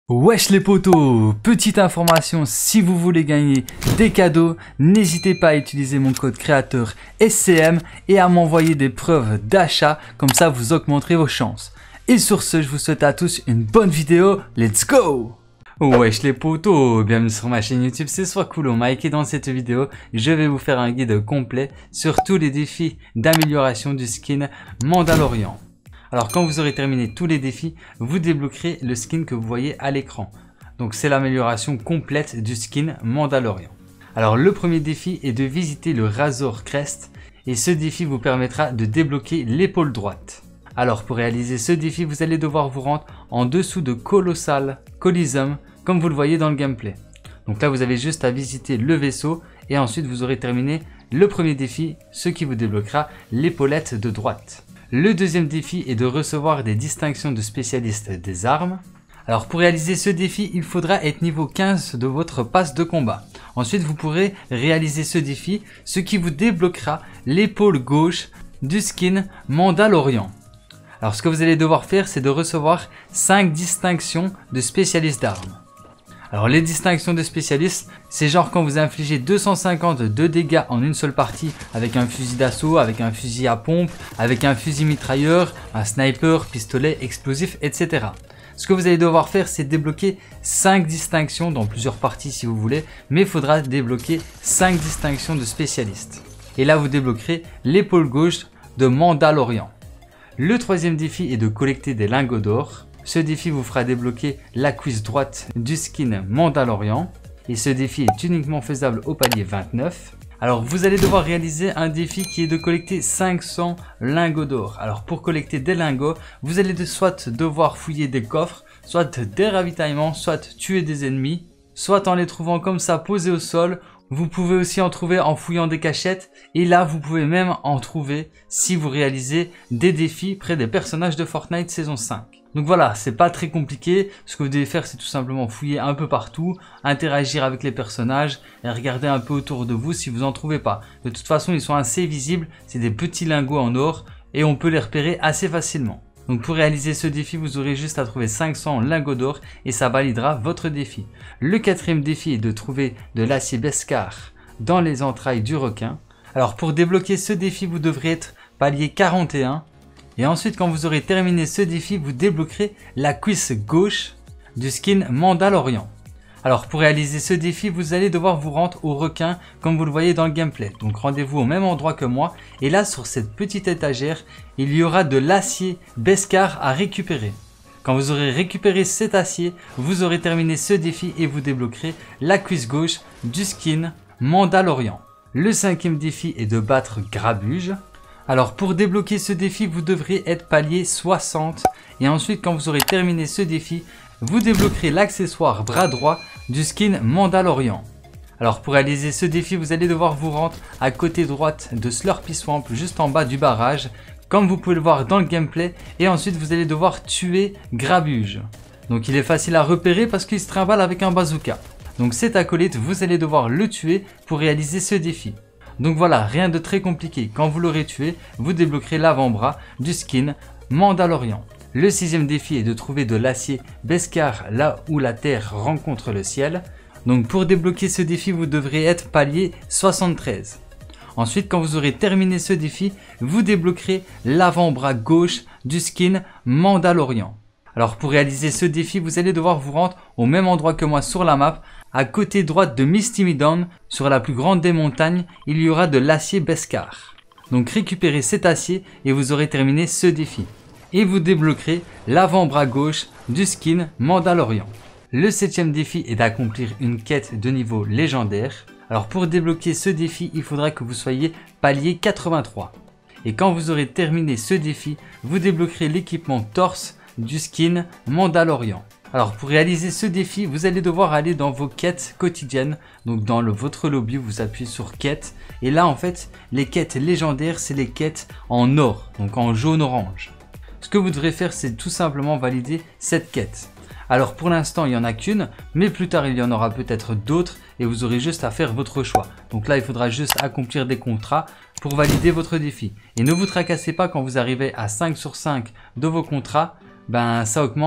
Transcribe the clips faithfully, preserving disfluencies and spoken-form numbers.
Wesh les potos, petite information, si vous voulez gagner des cadeaux, n'hésitez pas à utiliser mon code créateur S C M et à m'envoyer des preuves d'achat, comme ça vous augmenterez vos chances. Et sur ce, je vous souhaite à tous une bonne vidéo, let's go! Wesh les potos, bienvenue sur ma chaîne YouTube, c'est Swakulo Mike et dans cette vidéo, je vais vous faire un guide complet sur tous les défis d'amélioration du skin Mandalorian. Alors quand vous aurez terminé tous les défis, vous débloquerez le skin que vous voyez à l'écran. Donc c'est l'amélioration complète du skin Mandalorian. Alors le premier défi est de visiter le Razor Crest et ce défi vous permettra de débloquer l'épaule droite. Alors pour réaliser ce défi, vous allez devoir vous rendre en dessous de Colossal Coliseum comme vous le voyez dans le gameplay. Donc là vous avez juste à visiter le vaisseau et ensuite vous aurez terminé le premier défi, ce qui vous débloquera l'épaulette de droite. Le deuxième défi est de recevoir des distinctions de spécialistes des armes. Alors pour réaliser ce défi, il faudra être niveau quinze de votre passe de combat. Ensuite, vous pourrez réaliser ce défi, ce qui vous débloquera l'épaule gauche du skin Mandalorian. Alors ce que vous allez devoir faire, c'est de recevoir cinq distinctions de spécialistes d'armes. Alors les distinctions de spécialistes, c'est genre quand vous infligez deux cent cinquante de dégâts en une seule partie avec un fusil d'assaut, avec un fusil à pompe, avec un fusil mitrailleur, un sniper, pistolet, explosif, et cetera. Ce que vous allez devoir faire, c'est débloquer cinq distinctions dans plusieurs parties si vous voulez, mais il faudra débloquer cinq distinctions de spécialistes. Et là, vous débloquerez l'épaule gauche de Mandalorian. Le troisième défi est de collecter des lingots d'or. Ce défi vous fera débloquer la cuisse droite du skin Mandalorian et ce défi est uniquement faisable au palier vingt-neuf. Alors vous allez devoir réaliser un défi qui est de collecter cinq cents lingots d'or. Alors pour collecter des lingots, vous allez de soit devoir fouiller des coffres, soit des ravitaillements, soit tuer des ennemis, soit en les trouvant comme ça posés au sol. Vous pouvez aussi en trouver en fouillant des cachettes et là vous pouvez même en trouver si vous réalisez des défis près des personnages de Fortnite saison cinq. Donc voilà, c'est pas très compliqué, ce que vous devez faire c'est tout simplement fouiller un peu partout, interagir avec les personnages et regarder un peu autour de vous si vous en trouvez pas. De toute façon ils sont assez visibles, c'est des petits lingots en or et on peut les repérer assez facilement. Donc pour réaliser ce défi, vous aurez juste à trouver cinq cents lingots d'or et ça validera votre défi. Le quatrième défi est de trouver de l'acier Beskar dans les entrailles du requin. Alors pour débloquer ce défi, vous devrez être palier quarante et un. Et ensuite quand vous aurez terminé ce défi, vous débloquerez la cuisse gauche du skin Mandalorian. Alors pour réaliser ce défi, vous allez devoir vous rendre au requin comme vous le voyez dans le gameplay. Donc rendez-vous au même endroit que moi et là sur cette petite étagère, il y aura de l'acier Beskar à récupérer. Quand vous aurez récupéré cet acier, vous aurez terminé ce défi et vous débloquerez la cuisse gauche du skin Mandalorian. Le cinquième défi est de battre Grabuge. Alors pour débloquer ce défi, vous devrez être palier soixante et ensuite quand vous aurez terminé ce défi, vous débloquerez l'accessoire bras droit du skin Mandalorian. Alors pour réaliser ce défi, vous allez devoir vous rendre à côté droite de Slurpy Swamp, juste en bas du barrage, comme vous pouvez le voir dans le gameplay, et ensuite vous allez devoir tuer Grabuge. Donc il est facile à repérer parce qu'il se trimballe avec un bazooka. Donc cet acolyte, vous allez devoir le tuer pour réaliser ce défi. Donc voilà, rien de très compliqué. Quand vous l'aurez tué, vous débloquerez l'avant-bras du skin Mandalorian. Le sixième défi est de trouver de l'acier Beskar là où la terre rencontre le ciel. Donc pour débloquer ce défi, vous devrez être palier soixante-treize. Ensuite, quand vous aurez terminé ce défi, vous débloquerez l'avant-bras gauche du skin Mandalorian. Alors pour réaliser ce défi, vous allez devoir vous rendre au même endroit que moi sur la map. À côté droite de Misty Meadow, sur la plus grande des montagnes, il y aura de l'acier Beskar. Donc récupérez cet acier et vous aurez terminé ce défi. Et vous débloquerez l'avant-bras gauche du skin Mandalorian. Le septième défi est d'accomplir une quête de niveau légendaire. Alors pour débloquer ce défi, il faudra que vous soyez palier quatre-vingt-trois. Et quand vous aurez terminé ce défi, vous débloquerez l'équipement torse du skin Mandalorian. Alors pour réaliser ce défi, vous allez devoir aller dans vos quêtes quotidiennes. Donc dans le, votre lobby, vous appuyez sur quêtes. Et là en fait, les quêtes légendaires, c'est les quêtes en or, donc en jaune-orange. Ce que vous devrez faire, c'est tout simplement valider cette quête. Alors pour l'instant, il n'y en a qu'une, mais plus tard, il y en aura peut-être d'autres et vous aurez juste à faire votre choix. Donc là, il faudra juste accomplir des contrats pour valider votre défi. Et ne vous tracassez pas quand vous arrivez à cinq sur cinq de vos contrats, ben ça augmente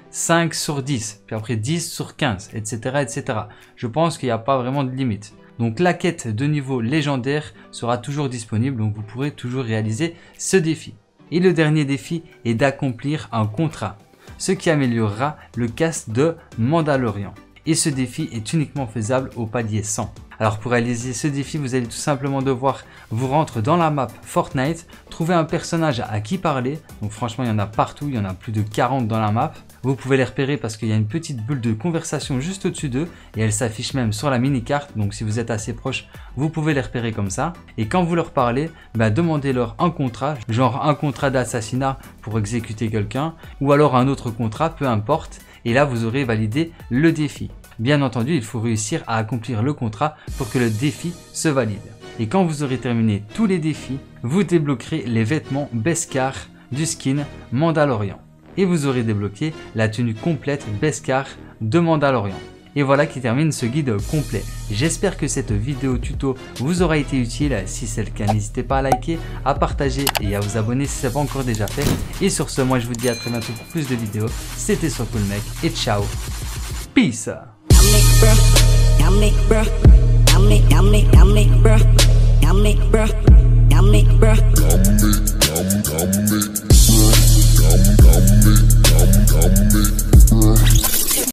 cinq sur dix, puis après dix sur quinze, et cetera et cetera. Je pense qu'il n'y a pas vraiment de limite. Donc la quête de niveau légendaire sera toujours disponible, donc vous pourrez toujours réaliser ce défi. Et le dernier défi est d'accomplir un contrat, ce qui améliorera le cast de Mandalorian. Et ce défi est uniquement faisable au palier cent. Alors pour réaliser ce défi, vous allez tout simplement devoir vous rendre dans la map Fortnite, trouver un personnage à qui parler. Donc franchement, il y en a partout, il y en a plus de quarante dans la map. Vous pouvez les repérer parce qu'il y a une petite bulle de conversation juste au-dessus d'eux et elle s'affiche même sur la mini-carte. Donc si vous êtes assez proche, vous pouvez les repérer comme ça. Et quand vous leur parlez, bah, demandez-leur un contrat, genre un contrat d'assassinat pour exécuter quelqu'un ou alors un autre contrat, peu importe. Et là, vous aurez validé le défi. Bien entendu, il faut réussir à accomplir le contrat pour que le défi se valide. Et quand vous aurez terminé tous les défis, vous débloquerez les vêtements Beskar du skin Mandalorian. Et vous aurez débloqué la tenue complète Beskar de Mandalorian. Et voilà qui termine ce guide complet. J'espère que cette vidéo tuto vous aura été utile. Si c'est le cas, n'hésitez pas à liker, à partager et à vous abonner si ce n'est pas encore déjà fait. Et sur ce, moi je vous dis à très bientôt pour plus de vidéos. C'était SoCoolMec et ciao. Peace. Yummy, bruh. Yummy, bruh. Yummy, yummy, yummy, bruh. Yummy, bruh.